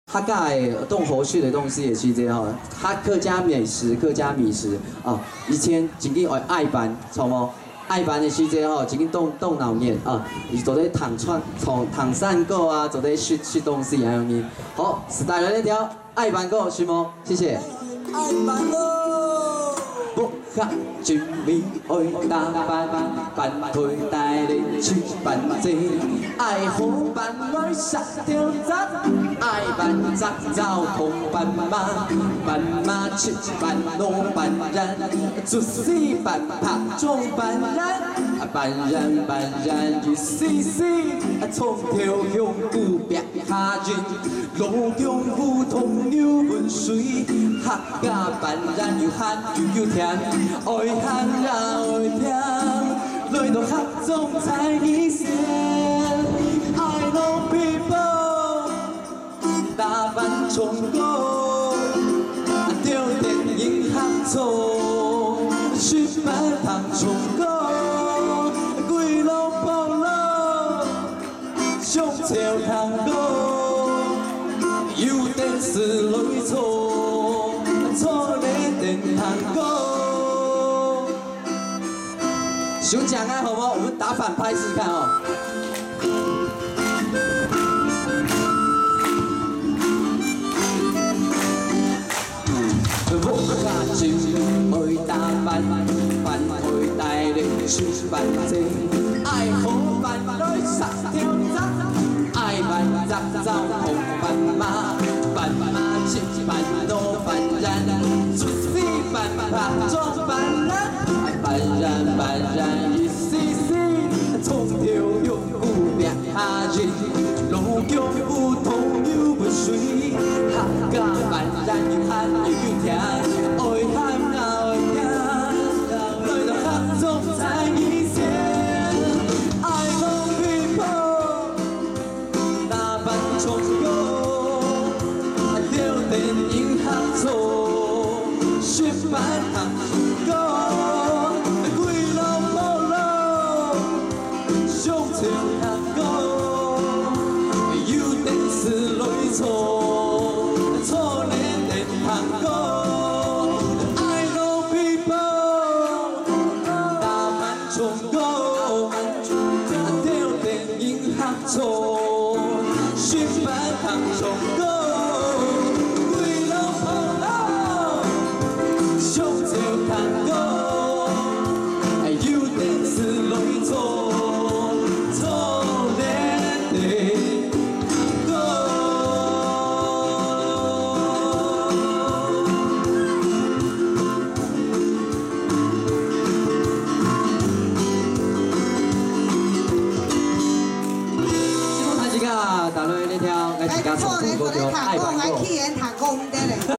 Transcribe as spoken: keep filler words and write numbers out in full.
客家的动后续的东西也是这样，客客家美食、客家米食啊。以前曾经爱爱办，错无？爱办的时阵吼，曾经动动脑念啊，伊做咧糖串、糖糖散果啊，做咧吃吃东西啊样呢。好，时代来那条爱办果，是吗？谢谢。爱办果，不客全面爱打扮，扮配带你去办正，爱好办来杀条杂，爱办杂糟同办马，办马去办罗办人，做事办拍中办人，办人办人一丝丝，从头向古别下人，路中胡同牛文水，客家办人又喊又甜，爱喊呀爱听，来到合中才一线。I know people， 打扮冲过，丢电影合作，出版糖冲过，几路跑路，上潮糖果，有电视来错，错咧电糖果。想讲啊，好不好？我们打反拍试看哦。我家就愛打扮，扮配帶你出辦正，愛好扮來殺條雜，愛扮雜就紅扮馬，扮馬切扮多扮人，出事扮拍裝扮人，扮人扮人一絲絲，從條用古別下人，路強不同又不水，客家扮人要喊要聽。愛喊愛聽，來到黑中才一線。I know people， 打扮衝過，丟電影合作，出版糖果，幾路跑路，上潮糖果，有電視來錯，錯咧電糖果。错，雪白糖冲过，几路跑路，上潮糖果，有电视来错，错咧地果。大家那条，我自家从中国就爱办过。